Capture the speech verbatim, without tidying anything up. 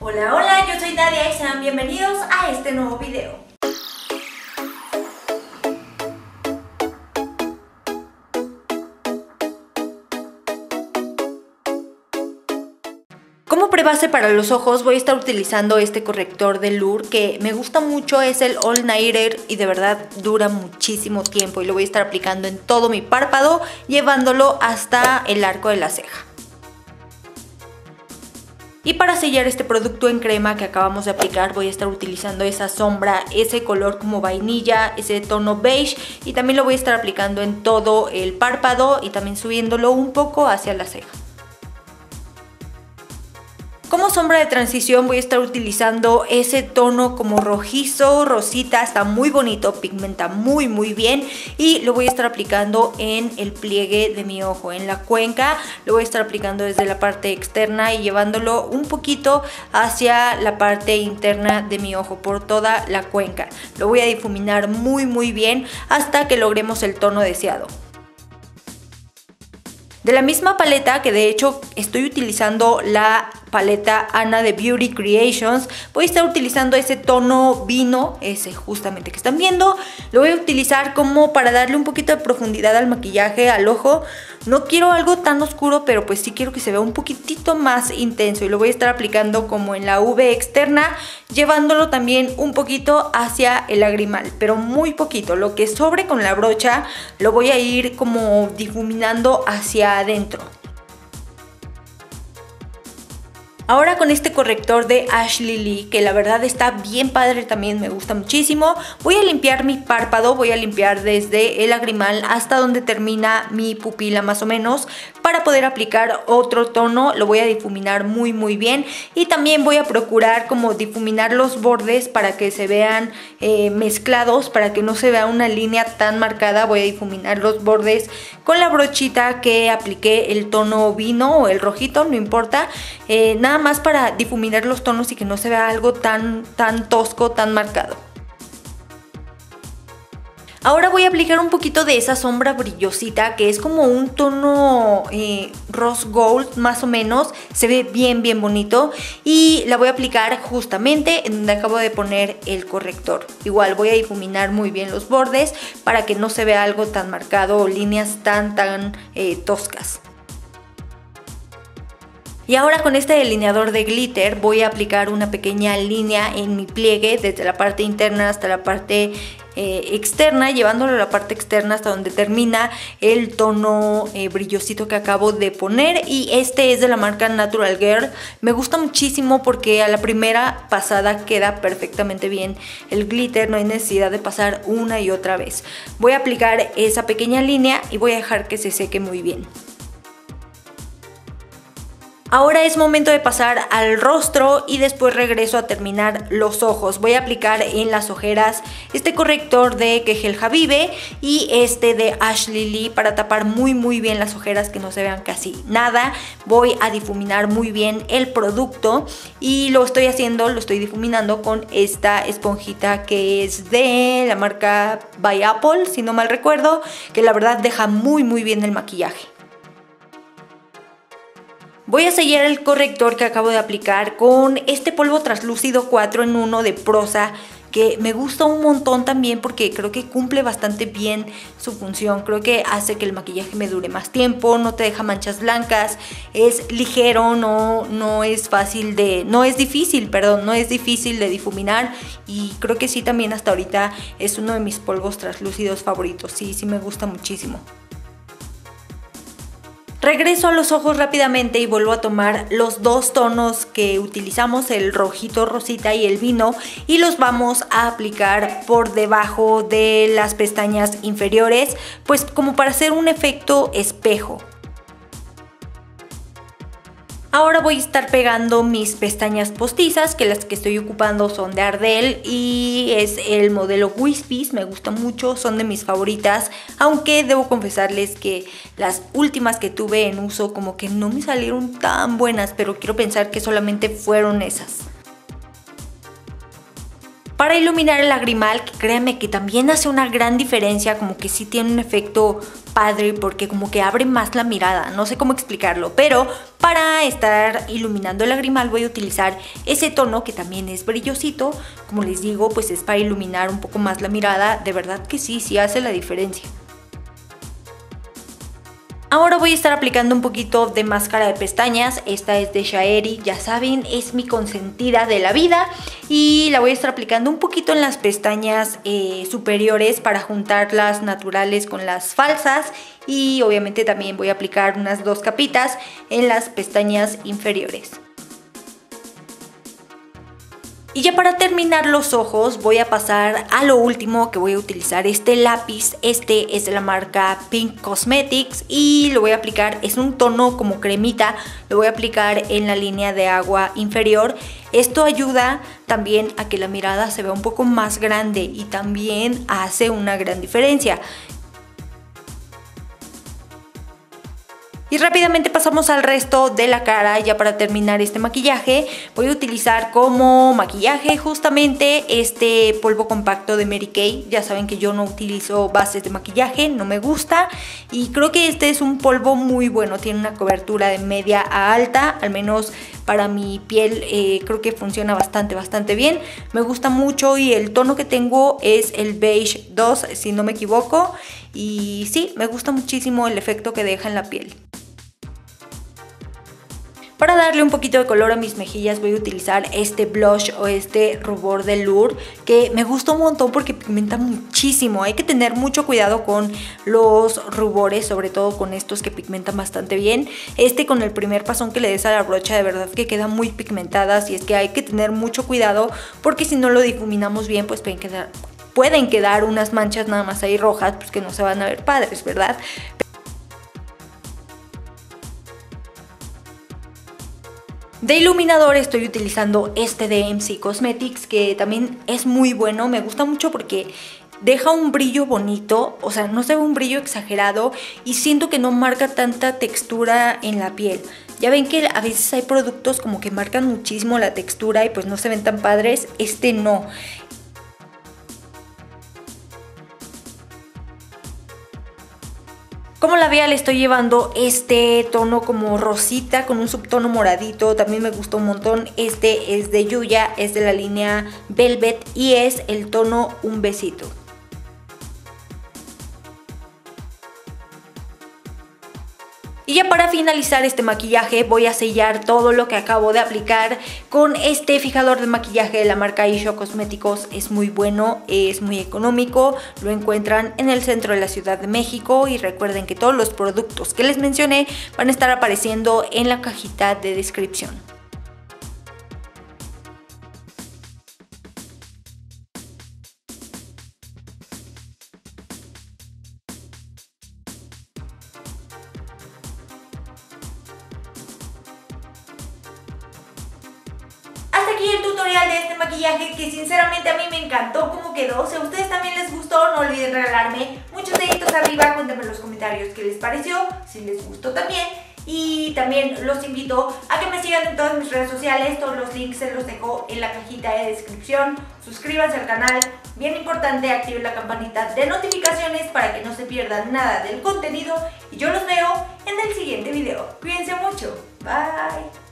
Hola, hola, yo soy Nadia y sean bienvenidos a este nuevo video. Como prebase para los ojos voy a estar utilizando este corrector de Lure que me gusta mucho, es el All Nighter y de verdad dura muchísimo tiempo y lo voy a estar aplicando en todo mi párpado, llevándolo hasta el arco de la ceja. Y para sellar este producto en crema que acabamos de aplicar voy a estar utilizando esa sombra, ese color como vainilla, ese tono beige, y también lo voy a estar aplicando en todo el párpado y también subiéndolo un poco hacia la ceja. Como sombra de transición voy a estar utilizando ese tono como rojizo, rosita, está muy bonito, pigmenta muy muy bien y lo voy a estar aplicando en el pliegue de mi ojo, en la cuenca. Lo voy a estar aplicando desde la parte externa y llevándolo un poquito hacia la parte interna de mi ojo, por toda la cuenca. Lo voy a difuminar muy muy bien hasta que logremos el tono deseado. De la misma paleta, que de hecho estoy utilizando la paleta Ana de Beauty Creations, voy a estar utilizando ese tono vino, ese justamente que están viendo. Lo voy a utilizar como para darle un poquito de profundidad al maquillaje, al ojo. No quiero algo tan oscuro, pero pues sí quiero que se vea un poquitito más intenso y lo voy a estar aplicando como en la V externa, llevándolo también un poquito hacia el lagrimal, pero muy poquito. Lo que sobre con la brocha lo voy a ir como difuminando hacia adentro. Ahora con este corrector de Ashley Lee, que la verdad está bien padre, también me gusta muchísimo, voy a limpiar mi párpado, voy a limpiar desde el lagrimal hasta donde termina mi pupila más o menos, para poder aplicar otro tono. Lo voy a difuminar muy muy bien y también voy a procurar como difuminar los bordes para que se vean eh, mezclados, para que no se vea una línea tan marcada. Voy a difuminar los bordes con la brochita que apliqué el tono vino o el rojito, no importa, eh, nada más para difuminar los tonos y que no se vea algo tan, tan tosco, tan marcado. Ahora voy a aplicar un poquito de esa sombra brillosita que es como un tono eh, rose gold más o menos, se ve bien bien bonito y la voy a aplicar justamente en donde acabo de poner el corrector. Igual voy a difuminar muy bien los bordes para que no se vea algo tan marcado o líneas tan tan eh, toscas. Y ahora con este delineador de glitter voy a aplicar una pequeña línea en mi pliegue desde la parte interna hasta la parte eh, externa, llevándolo a la parte externa hasta donde termina el tono eh, brillosito que acabo de poner. Y este es de la marca Natural Girl. Me gusta muchísimo porque a la primera pasada queda perfectamente bien el glitter, no hay necesidad de pasar una y otra vez. Voy a aplicar esa pequeña línea y voy a dejar que se seque muy bien. Ahora es momento de pasar al rostro y después regreso a terminar los ojos. Voy a aplicar en las ojeras este corrector de Kehel Habibe y este de Ashley Lee para tapar muy muy bien las ojeras, que no se vean casi nada. Voy a difuminar muy bien el producto y lo estoy haciendo, lo estoy difuminando con esta esponjita que es de la marca By Apple, si no mal recuerdo, que la verdad deja muy muy bien el maquillaje. Voy a sellar el corrector que acabo de aplicar con este polvo translúcido cuatro en uno de Prosa, que me gusta un montón también porque creo que cumple bastante bien su función. Creo que hace que el maquillaje me dure más tiempo, no te deja manchas blancas, es ligero, no, no es fácil de, no es difícil, perdón, no es difícil de difuminar y creo que sí también hasta ahorita es uno de mis polvos translúcidos favoritos. Sí, sí me gusta muchísimo. Regreso a los ojos rápidamente y vuelvo a tomar los dos tonos que utilizamos, el rojito rosita y el vino, y los vamos a aplicar por debajo de las pestañas inferiores, pues como para hacer un efecto espejo. Ahora voy a estar pegando mis pestañas postizas, que las que estoy ocupando son de Ardell y es el modelo Wispies, me gusta mucho, son de mis favoritas, aunque debo confesarles que las últimas que tuve en uso como que no me salieron tan buenas, pero quiero pensar que solamente fueron esas. para iluminar el lagrimal, que créanme que también hace una gran diferencia, como que sí tiene un efecto padre porque como que abre más la mirada, no sé cómo explicarlo, pero para estar iluminando el lagrimal voy a utilizar ese tono que también es brillosito, como les digo, pues es para iluminar un poco más la mirada, de verdad que sí, sí hace la diferencia. Ahora voy a estar aplicando un poquito de máscara de pestañas, esta es de Shaeri, ya saben, es mi consentida de la vida y la voy a estar aplicando un poquito en las pestañas eh, superiores para juntar las naturales con las falsas y obviamente también voy a aplicar unas dos capitas en las pestañas inferiores. Y ya para terminar los ojos voy a pasar a lo último, que voy a utilizar este lápiz. Este es de la marca Pink Cosmetics y lo voy a aplicar, es un tono como cremita, lo voy a aplicar en la línea de agua inferior. Esto ayuda también a que la mirada se vea un poco más grande y también hace una gran diferencia. Y rápidamente pasamos al resto de la cara. Ya para terminar este maquillaje voy a utilizar como maquillaje justamente este polvo compacto de Mary Kay. Ya saben que yo no utilizo bases de maquillaje, no me gusta, y creo que este es un polvo muy bueno, tiene una cobertura de media a alta, al menos para mi piel eh, creo que funciona bastante bastante bien, me gusta mucho y el tono que tengo es el beige dos si no me equivoco, y sí, me gusta muchísimo el efecto que deja en la piel. Para darle un poquito de color a mis mejillas voy a utilizar este blush o este rubor de Lourdes, que me gusta un montón porque pigmenta muchísimo. Hay que tener mucho cuidado con los rubores, sobre todo con estos que pigmentan bastante bien. Este, con el primer pasón que le des a la brocha, de verdad que queda muy pigmentada, así es que hay que tener mucho cuidado porque si no lo difuminamos bien pues pueden quedar, pueden quedar unas manchas nada más ahí rojas, pues que no se van a ver padres, ¿verdad? De iluminador estoy utilizando este de M C Cosmetics, que también es muy bueno, me gusta mucho porque deja un brillo bonito, o sea, no se ve un brillo exagerado y siento que no marca tanta textura en la piel. Ya ven que a veces hay productos como que marcan muchísimo la textura y pues no se ven tan padres, este no. Como labial estoy llevando este tono como rosita con un subtono moradito, también me gustó un montón. Este es de Yuya, es de la línea Velvet y es el tono Un Besito. Y ya para finalizar este maquillaje voy a sellar todo lo que acabo de aplicar con este fijador de maquillaje de la marca Isho Cosméticos. Es muy bueno, es muy económico, lo encuentran en el centro de la Ciudad de México y recuerden que todos los productos que les mencioné van a estar apareciendo en la cajita de descripción. Hasta aquí el tutorial de este maquillaje que sinceramente a mí me encantó cómo quedó. Si a ustedes también les gustó, no olviden regalarme muchos deditos arriba, cuéntenme en los comentarios qué les pareció, si les gustó también. Y también los invito a que me sigan en todas mis redes sociales, todos los links se los dejo en la cajita de descripción. Suscríbanse al canal, bien importante, activen la campanita de notificaciones para que no se pierdan nada del contenido. Y yo los veo en el siguiente video. Cuídense mucho, bye.